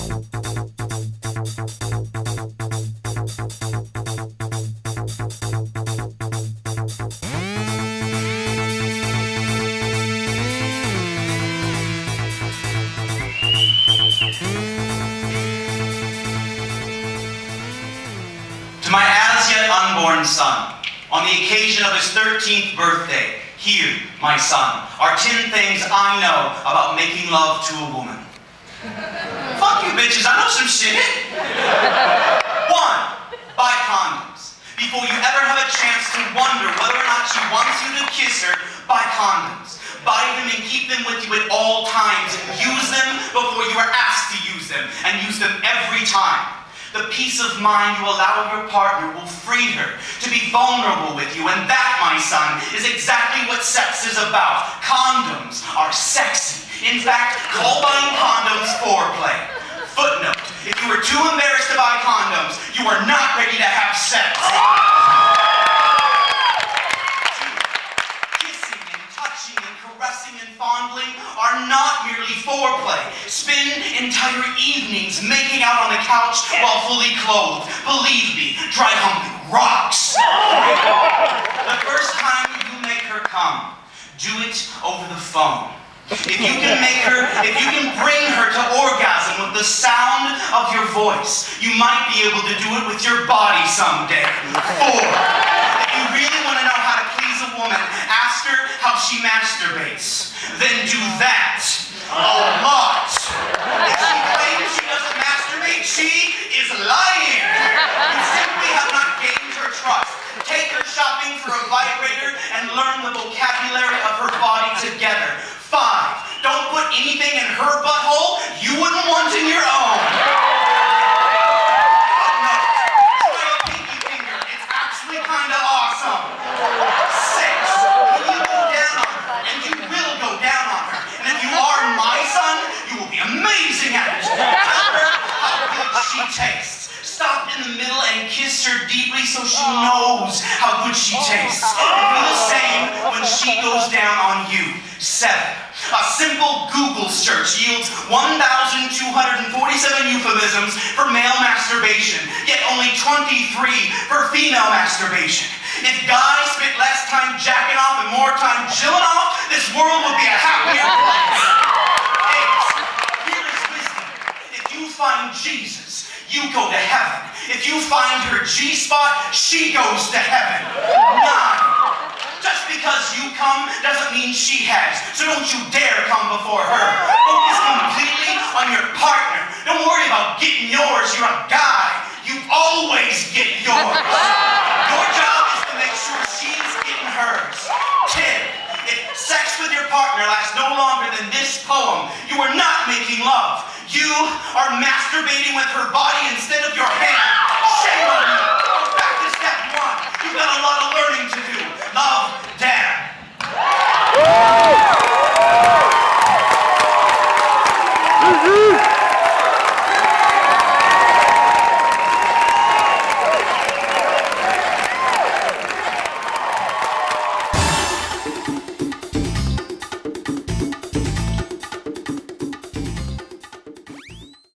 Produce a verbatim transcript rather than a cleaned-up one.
To my as-yet unborn son, on the occasion of his thirteenth birthday, here, my son, are ten things I know about making love to a woman. Fuck you bitches, I know some shit. One, buy condoms. Before you ever have a chance to wonder whether or not she wants you to kiss her, buy condoms. Buy them and keep them with you at all times and use them before you are asked to use them, and use them every time. The peace of mind you allow your partner will free her to be vulnerable with you, and that, my son, is exactly what sex is about. Condoms are sexy. In fact, call buying condoms foreplay. Footnote, if you are too embarrassed to buy condoms, you are not ready to have sex. Kissing and touching and caressing and fondling are not merely foreplay. Spend entire evenings making out on the couch while fully clothed. Believe me, dry humping rocks. The first time you make her come, do it over the phone. If you can make her, if you can bring her to orgasm with the sound of your voice, you might be able to do it with your body someday. Four, if you really want to know how to please a woman, ask her how she masturbates. Then do that a lot. If she claims she doesn't masturbate, she is lying. You simply have not gained her trust. Take her shopping for a vibrator and learn the vocabulary of her body together. Five, don't put anything in her butthole you wouldn't want in your own. No, try a pinky finger. It's actually kind of awesome. Six, when you go down on her, and you will go down on her, and if you are my son, you will be amazing at it. Tell her how good she tastes. Stop in the middle and kiss her deeply so she knows how good she tastes. And do the same when she goes down on you. Seven, a simple Google search yields one thousand two hundred forty-seven euphemisms for male masturbation, yet only twenty-three for female masturbation. If guys spent less time jacking off and more time chilling off, this world would be a happier place. Eight, here is wisdom. If you find Jesus, you go to heaven. If you find her G-spot, she goes to heaven. Nine, just because you come doesn't mean she has, so don't you dare come before her. Focus completely on your partner. Don't worry about getting yours. You're a guy. You always get yours. Your job is to make sure she's getting hers. Ten, if sex with your partner lasts no longer than this poem, you are not making love. You are masturbating with her body instead of your hand. Shame on you. Go back to step one. You've got a lot of learning to do.